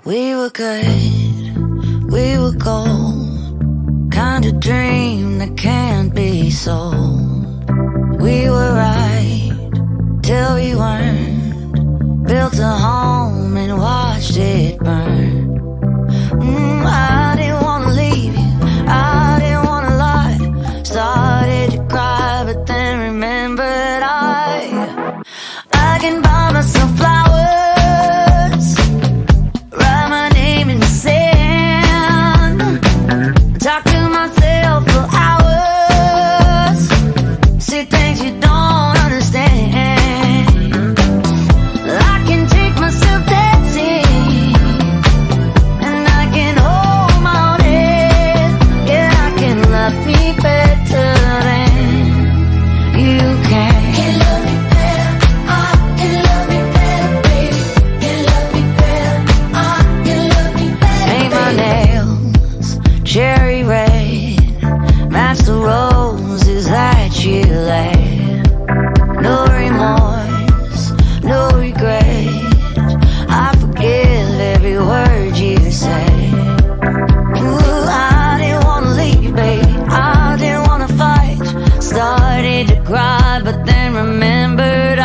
We were good, we were gold, kind of dream that can't be sold. We were right till we weren't, built a home and watched it burn. I didn't wanna leave you, I didn't wanna lie. Started to cry, but then remembered I can buy myself flowers, write my name in the sand, talk to myself for hours, say things you don't understand. I can take myself dancing, and I can hold my own head. Yeah, I can love me better than you can. Can love me better, I can love me better, baby. Can love me better, I can love me better. Paint my nails cherry red, match the roses that you laid. No remorse, no regret, I forgive every word you say. Ooh, I didn't wanna leave, baby, I didn't wanna fight. Started to cry, but then remembered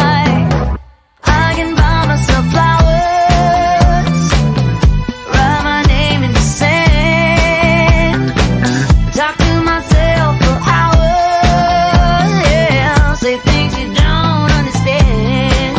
I can buy myself flowers, write my name in the sand, talk to myself for hours, yeah, say things you don't understand.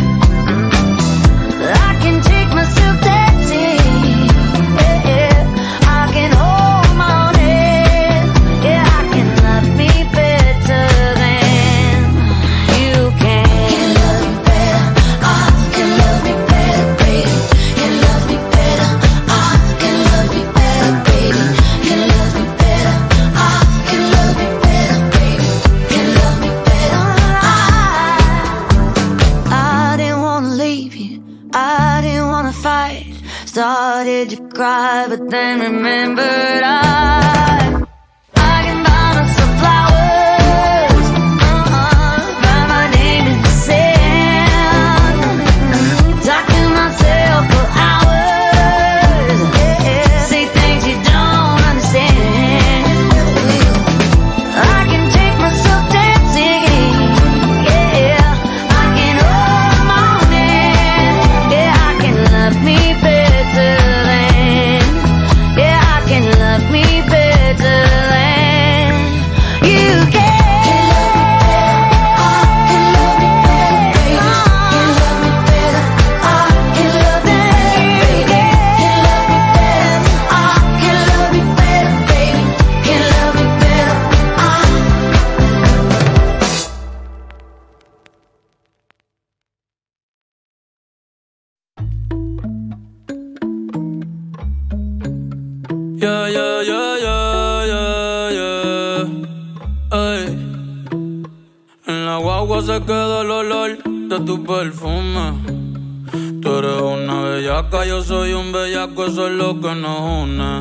I can take myself dancing, yeah, I can hold my own head, yeah, I can love me better than you can. Can love me better, I can love me better, baby. Can love me better, I can love me better, baby. Can love me better, I can love me better, baby. Can love me better, I didn't wanna leave you, I didn't wanna fight. Started to cry, but then remembered I can buy myself flowers, write my name in the sand, talk to myself for hours, yeah, say things you don't understand. I can take myself dancing, yeah, I can hold my own hand, yeah, I can love me better than, yeah, I can love me better than you can. Can love me better, I can love me better, baby. Can love me better, I can love me better, baby. Can love me better, Yeah, yeah, yeah, yeah, yeah, yeah. Ay. En la guagua se queda el olor de tu perfume. Tú eres una bellaca, yo soy un bellaco, eso es lo que nos une.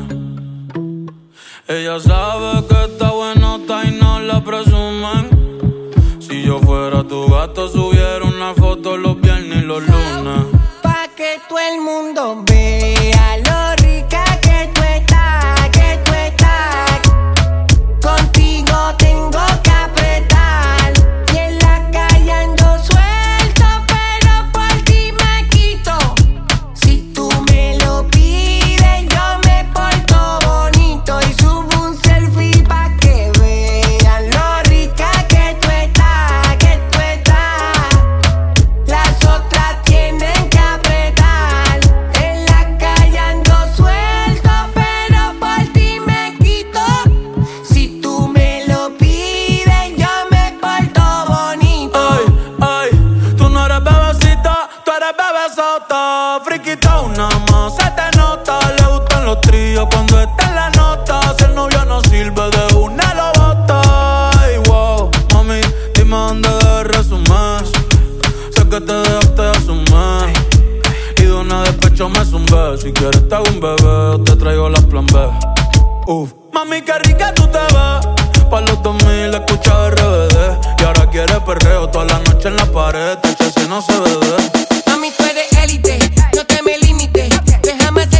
Ella sabe que está buenota y no la presumen. Si yo fuera tu gato, subiera una foto los viernes y los lunes. Pa' que todo el mundo vea lo rica que tú estás, que tú estás. Contigo tengo que apretar, y en la calle ando suelto, pero por ti me quito. Si tú me lo pides, yo me porto bonito y subo un selfie pa' que vean lo rica que tú estás, que tú estás. Las otras tienen que apretar, en la calle ando suelto, pero por ti me quito. Si tú me lo pides, yo me porto bonito. Ay, ay, tú no eres bebecita, tú eres bebesota. Friquita una más, se te nota. Le gustan los tríos cuando está en la nota. Si el novio no sirve, de una lo bota. Ay, wow, mami, dime dónde debes resumir. Sé que te dejaste de asumir, y de una despecho me zumbé. Si quieres te hago un bebé, o te traigo la plan B. Mami, qué rica tú te ves. Pa' los 2000 escucha RBD, y ahora quieres perreo toda la noche en la pared. Te eché si no se ve. Mami, tú eres élite, no te me limites. Déjame hacer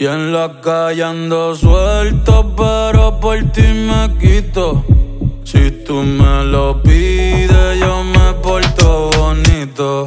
Y en la calle ando suelto, pero por ti me quito. Si tú me lo pides, yo me porto bonito.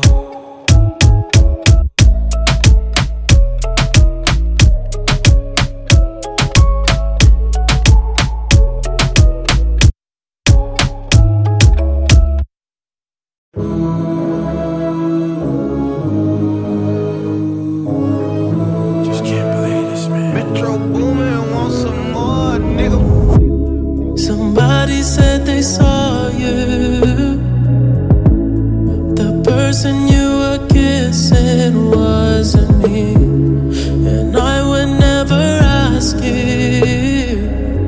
Somebody said they saw you. The person you were kissing wasn't me, and I would never ask you.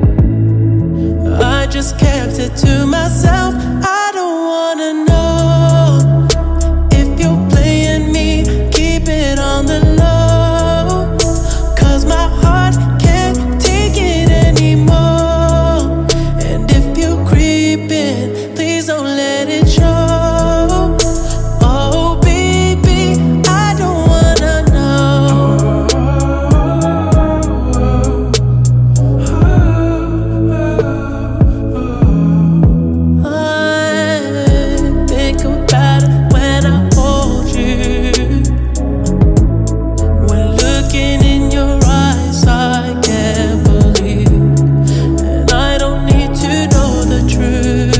I just kept it to myself. I don't wanna know if you're playing me. Keep it on the low, 'cause my heart can't take it anymore. Please don't let it show. Oh baby, I don't wanna know. I think about it when I hold you. When looking in your eyes, I can't believe. And I don't need to know the truth.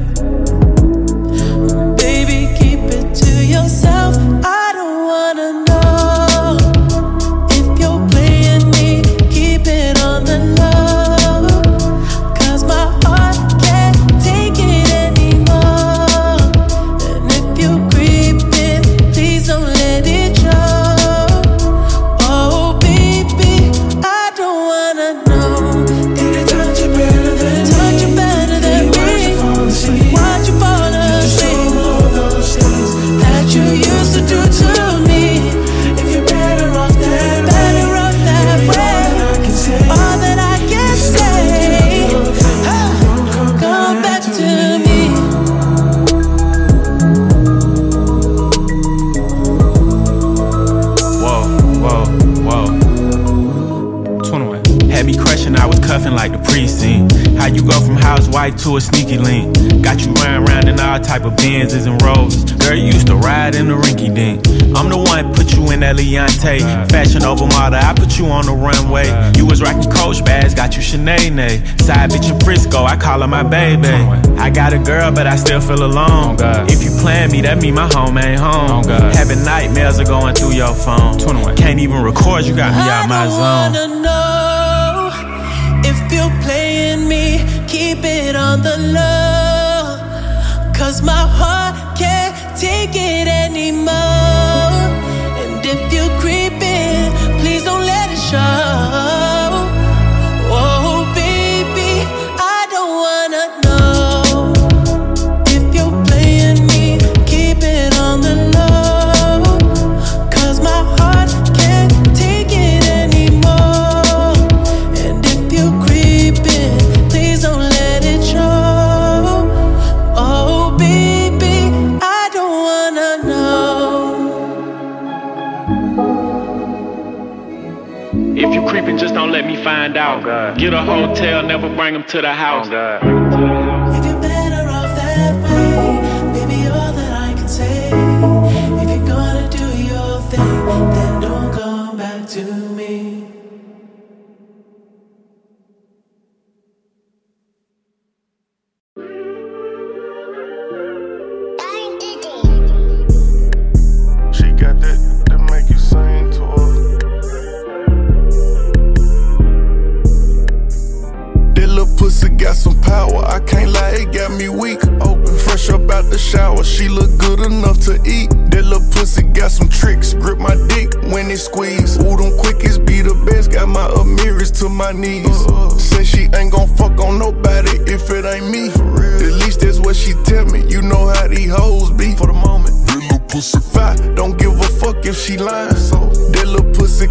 I don't wanna know if you're playing me. Keep it on the low, 'cause my heart can't take it anymore. And if you're creeping, please don't let it show. Oh baby, I don't wanna know. Did it touch you better than me? Touch you better than me? Why'd you fall asleep? Why'd you fall asleep? All those things that you used to do to me. If you're better off that way, all that I can say, come back to me. Whoa, whoa, whoa. 21. Had me crushing, I was cuffing like the precinct. How you go from housewife to a sneaky link? Got you running around in all type of Benzes and Rovers. Girl, you used to ride in the rinky dink. I'm the one put you in that Leontay. Fashion over model, I put you on the runway. You was rocking Coach bags, got you Sinead. Side bitch in Frisco, I call her my baby. I got a girl, but I still feel alone. If you plan me, that mean my home ain't home. Having nightmares are going through your phone. Can't even record, you got me out my zone. I don't wanna know if you're playing me. Keep it on the low, 'cause my heart can't take it anymore. And if you're creeping, please don't let it show. Oh baby, I don't wanna know if you're playing me. Keep it on the low, 'cause my heart can't take it anymore. And if you're creeping, please don't let it show. Oh baby, I don't wanna know. If you creeping, just don't let me find out. Get a hotel, never bring them to the house. If you're better off that way, baby, all that I can say. If you're gonna do your thing, then don't come back to me. She got that make you sing to her. That little pussy got some power, I can't lie, it got me weak. Open, fresh up out the shower, she look good enough to eat. That little pussy got some tricks, grip my dick when it squeeze. Ooh, them quickies be the best, got my Amiris to my knees. Say she ain't gon' fuck on nobody if it ain't me. For real. At least that's what she tell me, you know how these hoes be. For the moment, that little pussy fine, don't give a fuck if she lying. So that little pussy caught, she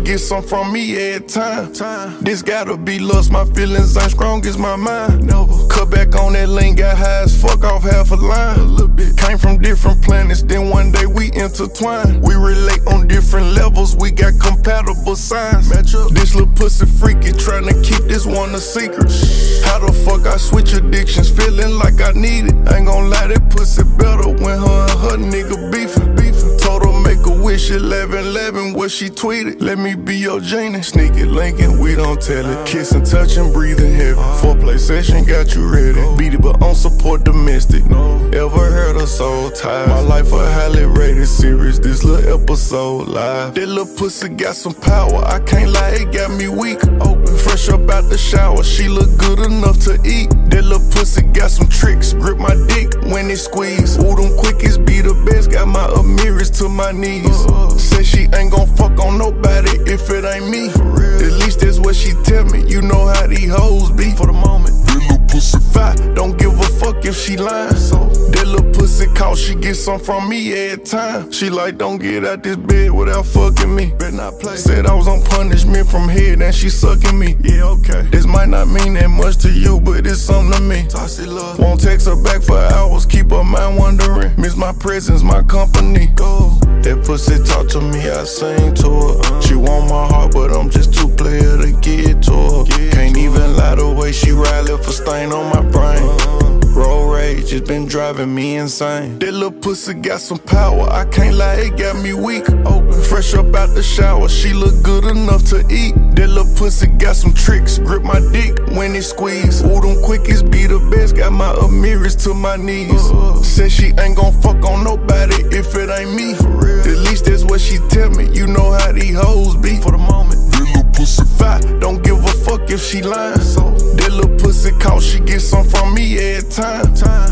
get some from me every time. This gotta be lust, my feelings ain't strong as my mind. Never cut back on that lane, got high as fuck off half a line. A little bit. Came from different planets, then one day we intertwine. We relate on different levels, we got compatible signs. Match up. This little pussy freaky, tryna keep this one a secret. How the fuck I switch addictions, feeling like I need it. Ain't gon' lie, that pussy better when her and her nigga beefin'. Told her make a wish 11-11, what she tweeted. Let me be your genie. Sneaky linking, we don't tell it. Kissing, touching, breathing heavy. Foreplay session got you ready. Beat it but on support domestic. Ever heard of soul ties? My life a highly rated series. This little episode live. That little pussy got some power, I can't lie, it got me weak. Fresh up out the shower, she look good enough to eat. That little pussy got some tricks, grip my dick when it squeeze. Ooh, them quickies be the best, got my Amiris to my knees. Say she ain't gon' fuck on nobody if it ain't me. At least that's what she tell me, you know how these hoes be. For the moment, that little pussy fat, don't give a fuck if she lying. So that little pussy call, she get some from me every time. She like, don't get out this bed without fucking me. Better not play. Said I was on punishment from head and she sucking me. Yeah, okay. This might not mean that much to you, but it's something to me. Toxic love. Won't text her back for hours, keep her mind wondering. Miss my presence, my company. Go. That pussy talk to me, I sing to her. She want my heart, but I'm just too player to get to her. Can't even lie the way she ride, left a stain on my brain. Road rage, it's been driving me insane. That little pussy got some power, I can't lie, it got me weak. Fresh up out the shower, she look good enough to eat. That little pussy got some tricks, grip my dick when it squeeze. Ooh, them quickies be the best, got my Amiris to my knees. Said she ain't gon' fuck on nobody if it ain't me. At least that's what she tell me, you know how these hoes be. For the moment, that little pussy fat, don't give a fuck if she lying. So that little pussy call, she get some from me every time.